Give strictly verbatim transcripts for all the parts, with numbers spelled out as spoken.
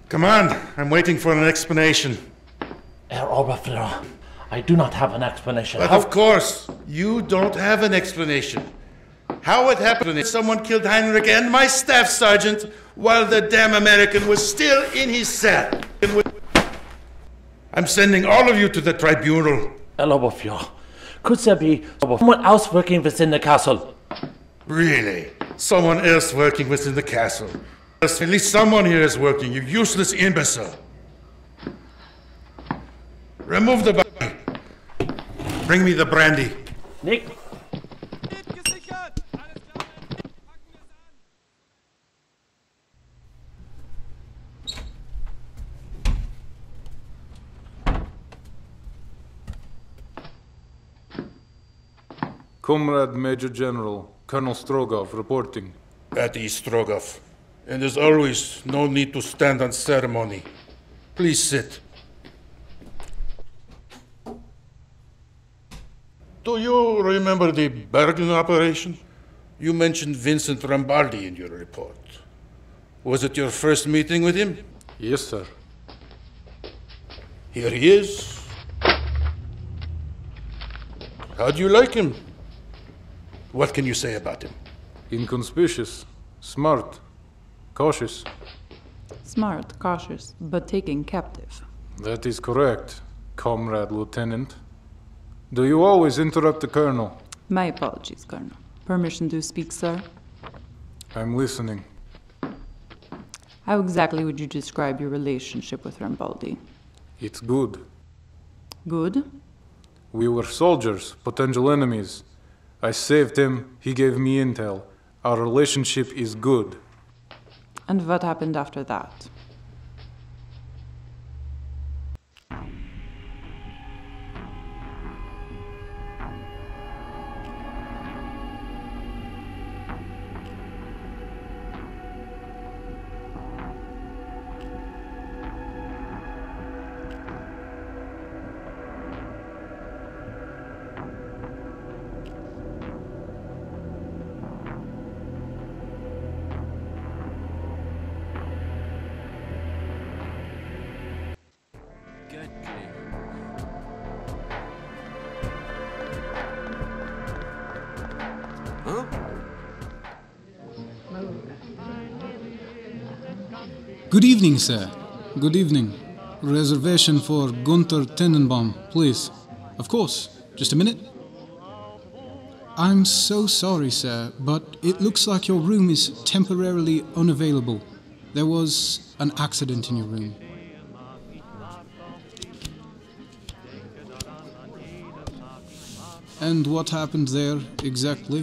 Command, I'm waiting for an explanation. Herr Oberführer, I do not have an explanation. But How... of course, you don't have an explanation. How it happened if someone killed Heinrich and my staff sergeant while the damn American was still in his cell. I'm sending all of you to the tribunal. Herr Oberführer, could there be someone else working within the castle? Really? Someone else working within the castle? At least someone here is working, you useless imbecile. Remove the body. Bring me the brandy. Nick. Comrade Major General, Colonel Strogoff reporting. That is Strogoff. And as always, no need to stand on ceremony. Please sit. Do you remember the Bergen operation? You mentioned Vincent Rambaldi in your report. Was it your first meeting with him? Yes, sir. Here he is. How do you like him? What can you say about him? Inconspicuous, smart, cautious. Smart, cautious, but taken captive. That is correct, Comrade Lieutenant. Do you always interrupt the Colonel? My apologies, Colonel. Permission to speak, sir? I'm listening. How exactly would you describe your relationship with Rambaldi? It's good. Good? We were soldiers, potential enemies. I saved him, he gave me intel. Our relationship is good. And what happened after that? Good evening, sir. Good evening. Reservation for Gunther Tenenbaum, please. Of course. Just a minute. I'm so sorry, sir, but it looks like your room is temporarily unavailable. There was an accident in your room. And what happened there, exactly?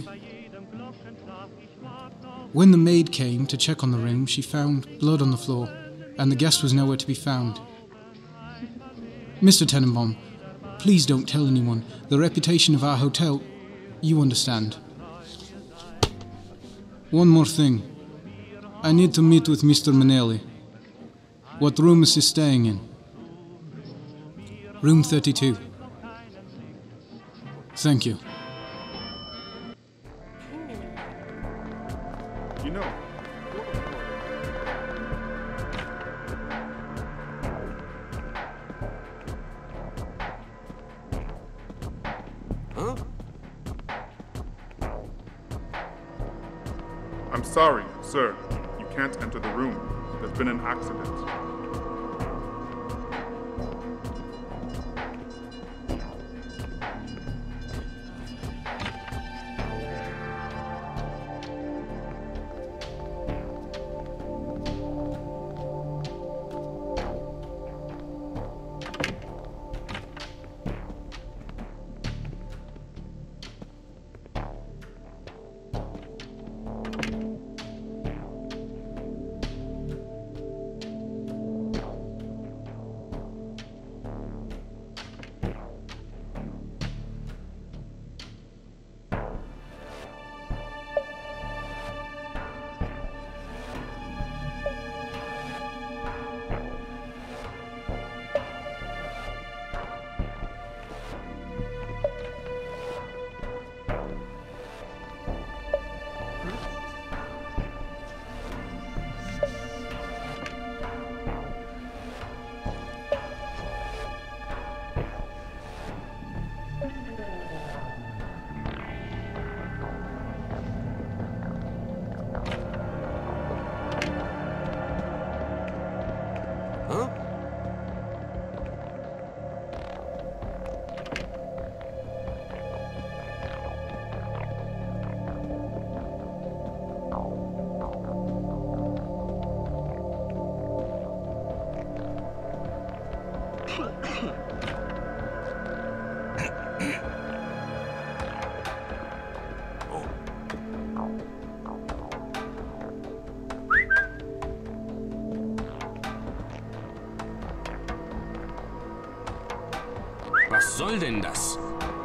When the maid came to check on the room, she found blood on the floor, and the guest was nowhere to be found. Mister Tenenbaum, please don't tell anyone. The reputation of our hotel, you understand. One more thing. I need to meet with Mister Manelli. What room is he staying in? Room thirty-two. Thank you. You know, Huh? I'm sorry, sir. You can't enter the room. There's been an accident. Was soll denn das?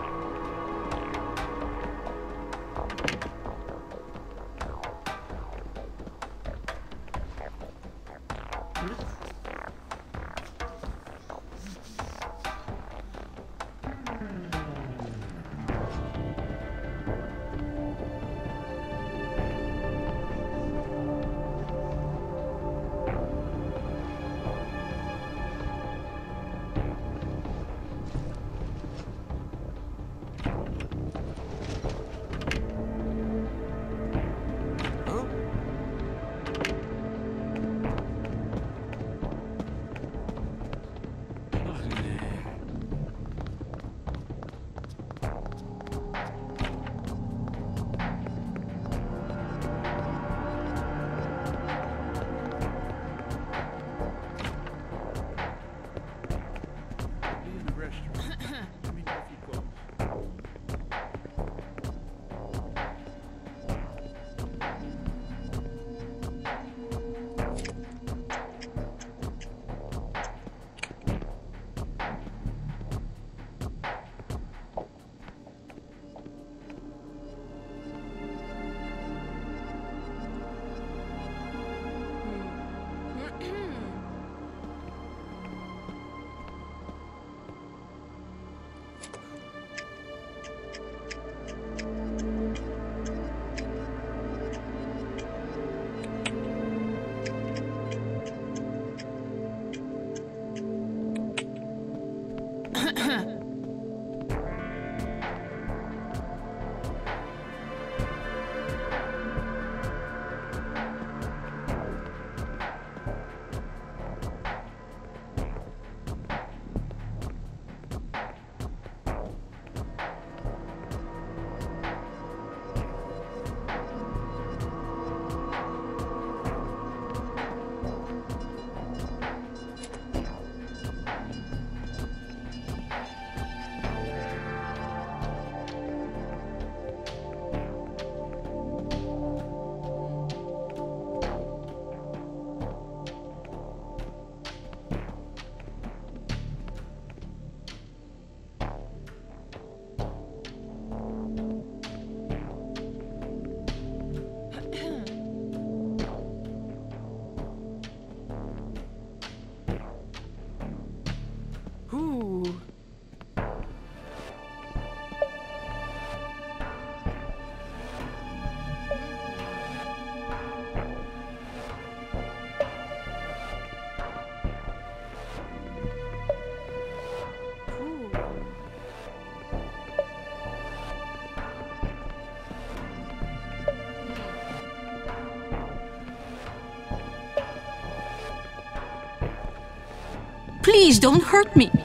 Please don't hurt me.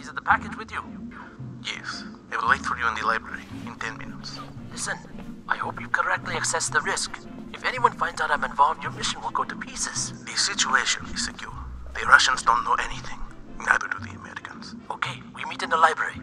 Is the package with you? Yes. I will wait for you in the library in ten minutes. Listen, I hope you correctly assess the risk. If anyone finds out I'm involved, your mission will go to pieces. The situation is secure. The Russians don't know anything. Neither do the Americans. Okay, we meet in the library.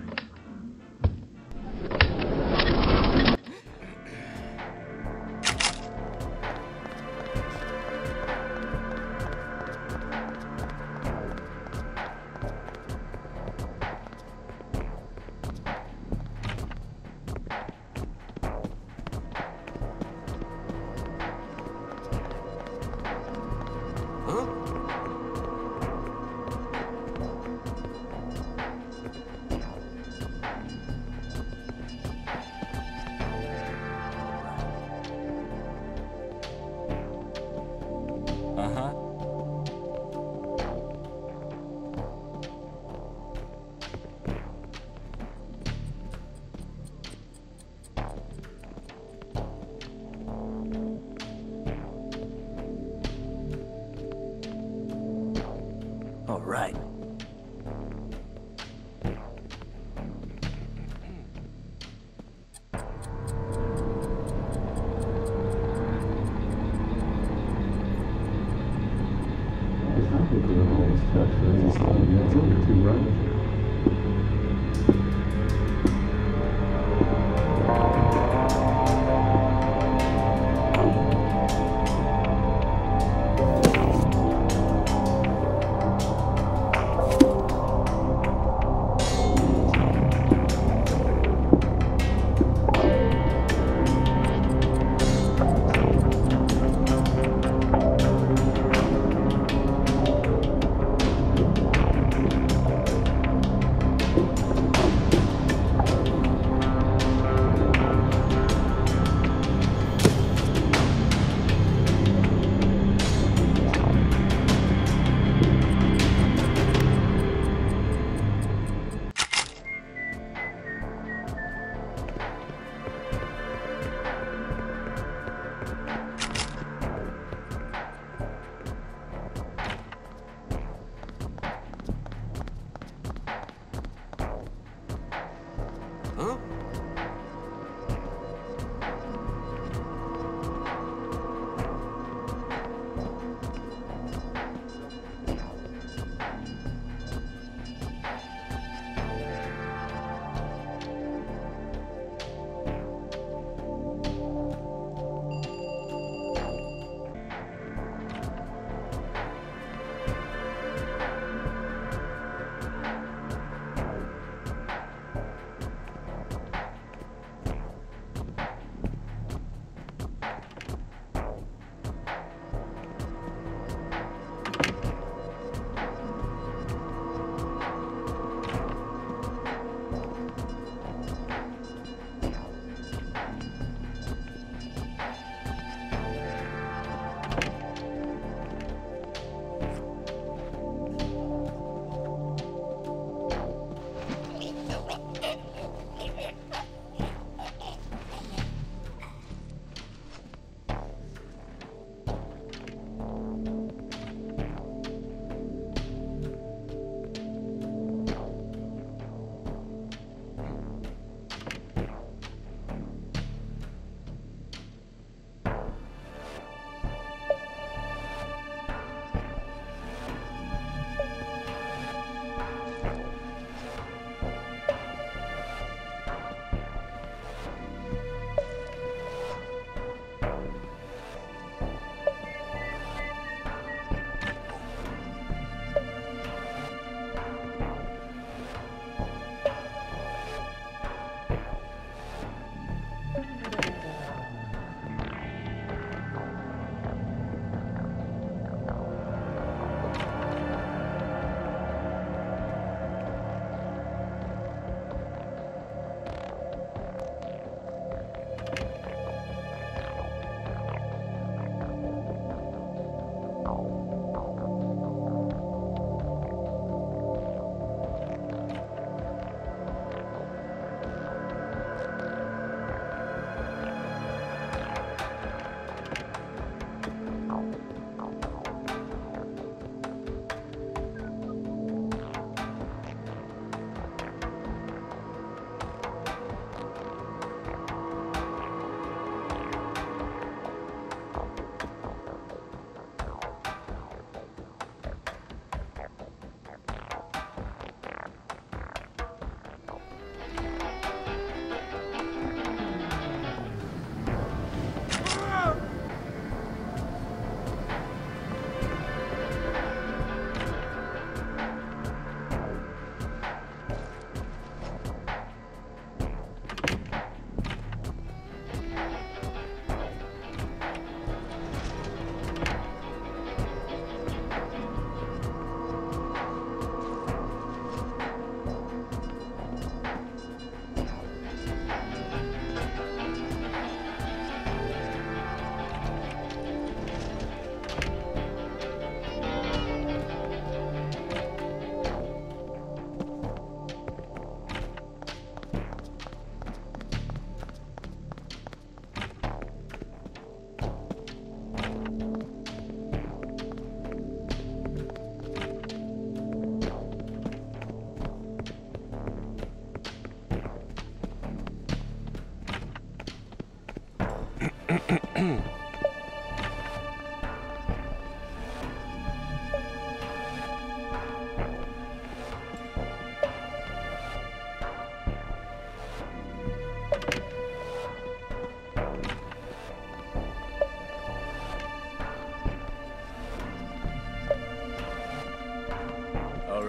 All right.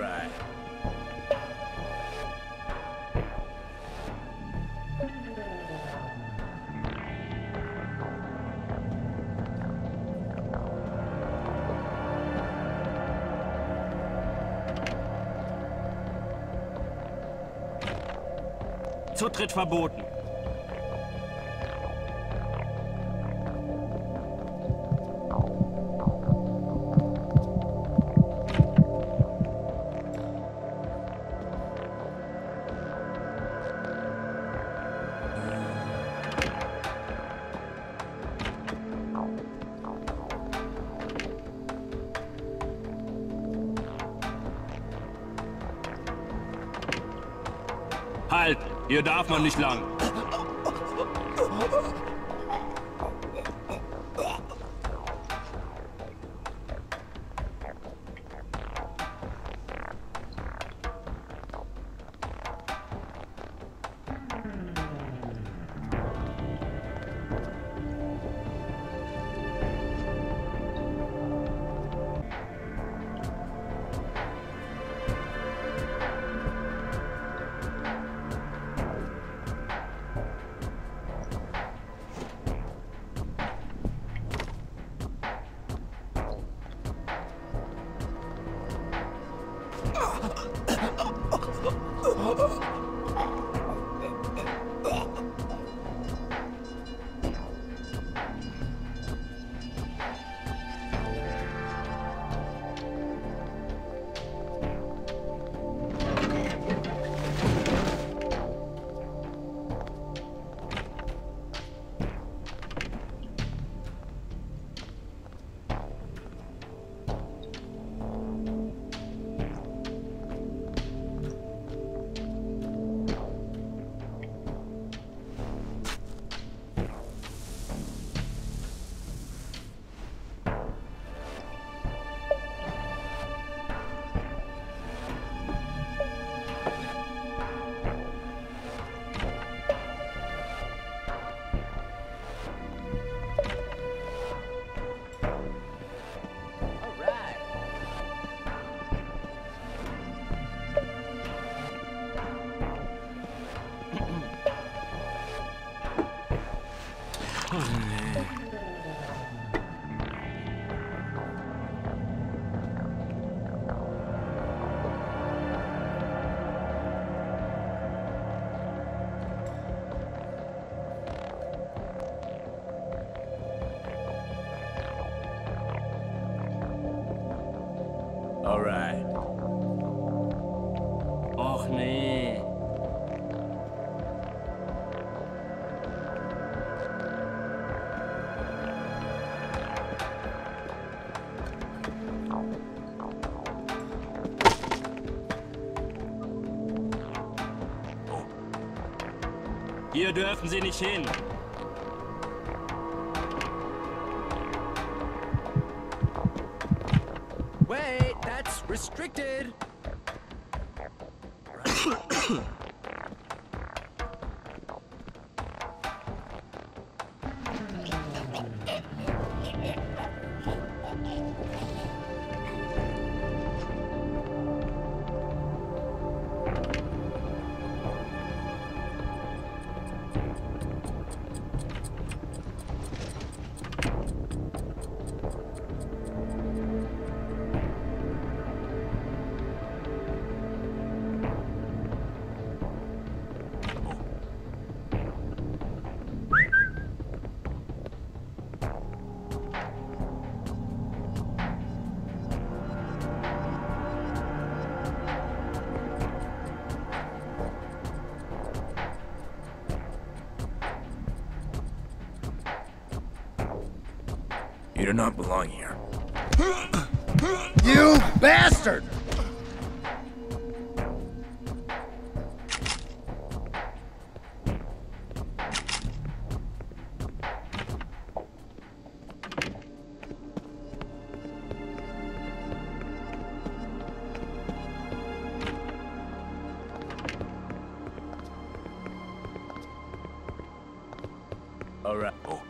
right. Zutritt verboten. Halt! Hier darf man nicht lang. All right. Och nee. Hier dürfen Sie nicht hin. Wait, that's restricted. You do not belong here. You bastard! All right. Oh.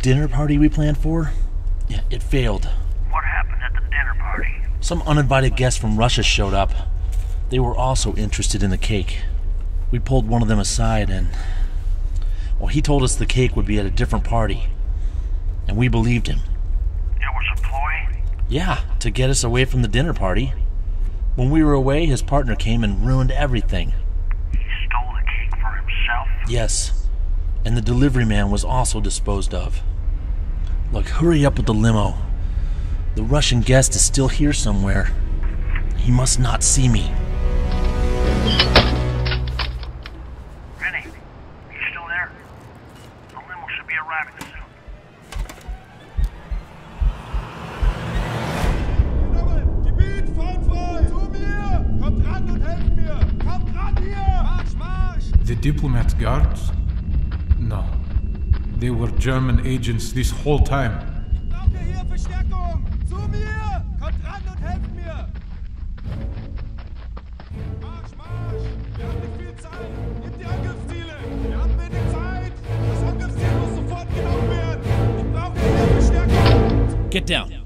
dinner party we planned for? Yeah, it failed. What happened at the dinner party? Some uninvited guests from Russia showed up. They were also interested in the cake. We pulled one of them aside and... well, he told us the cake would be at a different party. And we believed him. It was a ploy? Yeah, to get us away from the dinner party. When we were away, his partner came and ruined everything. He stole the cake for himself? Yes. And the delivery man was also disposed of. Look, hurry up with the limo. The Russian guest is still here somewhere. He must not see me. Vinny, you still there? The limo should be arriving soon. The diplomat guards? No. They were German agents this whole time. Get down.